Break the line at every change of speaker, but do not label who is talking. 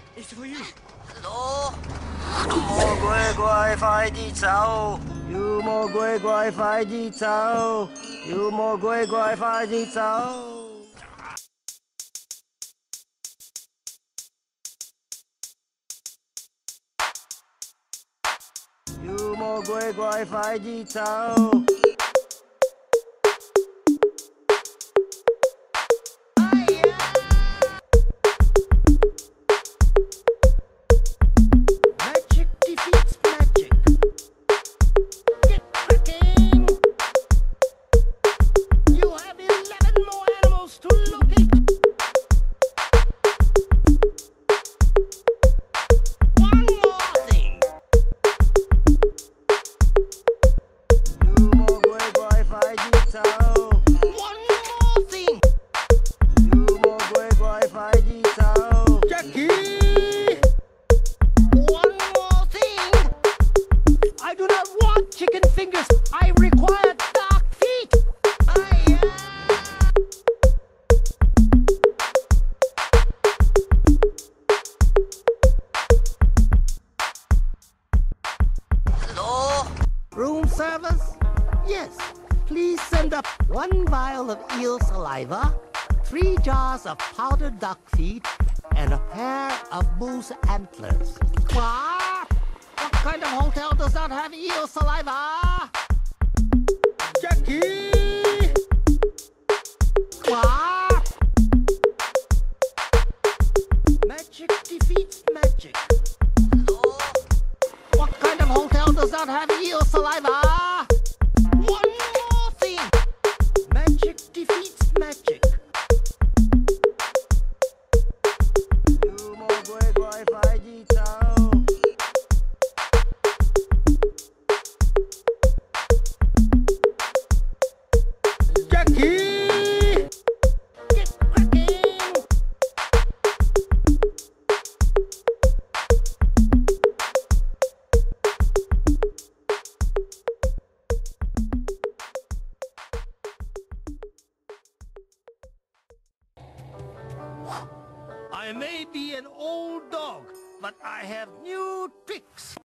It's for you.
Lỗ. Một quê quay phải đi sao? You một quê quay phải đi sao? You một quê quay phải đi sao? You một quê quay phải đi sao?
Chicken fingers, I require dark feet.
Hello?
Room service? Yes. Please send up 1 vial of eel saliva, 3 jars of powdered duck feet, and a pair of moose antlers. What? What kind of hotel does not have eel saliva? Jackie! What? Magic defeats magic.
Hello?
What kind of hotel does not have eel saliva? One more thing. Magic defeats magic.
You một quê quay phải đi sao?
Jackie! Get cracking! I may be an old dog, but I have new tricks.